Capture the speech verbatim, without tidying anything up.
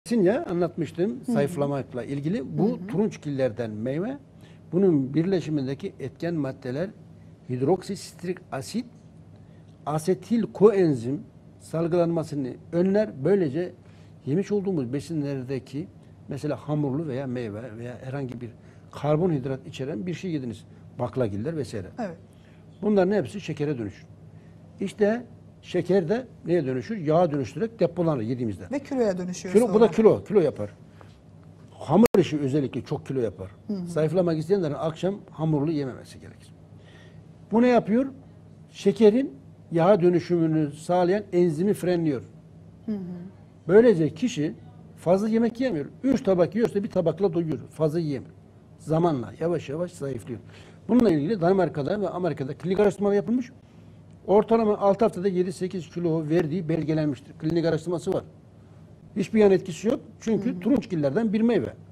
ya anlatmıştım zayıflamakla ilgili. Bu hı hı. turunçgillerden meyve. Bunun birleşimindeki etken maddeler hidroksistrik asit, asetil koenzim salgılanmasını önler. Böylece yemiş olduğumuz besinlerdeki mesela hamurlu veya meyve veya herhangi bir karbonhidrat içeren bir şey yediniz. Baklagiller vesaire. Evet. Bunların hepsi şekere dönüşür. İşte şeker de neye dönüşür? Yağa dönüştürerek depolanır yediğimizde. Ve kiloya dönüşüyor Kilo, sonra. bu da kilo, kilo yapar. Hamur işi özellikle çok kilo yapar. Hı hı. Zayıflamak isteyenlerin akşam hamurlu yememesi gerekir. Bu ne yapıyor? Şekerin yağa dönüşümünü sağlayan enzimi frenliyor. Hı hı. Böylece kişi fazla yemek yemiyor. Üç tabak yiyorsa bir tabakla doyuyor. Fazla yiyemiyor. Zamanla yavaş yavaş zayıflıyor. Bununla ilgili Danimarka'da ve Amerika'da klinik araştırmalar yapılmış. Ortalama altı haftada yedi sekiz kilo verdiği belgelenmiştir. Klinik araştırması var. Hiçbir yan etkisi yok. Çünkü turunçgillerden bir meyve.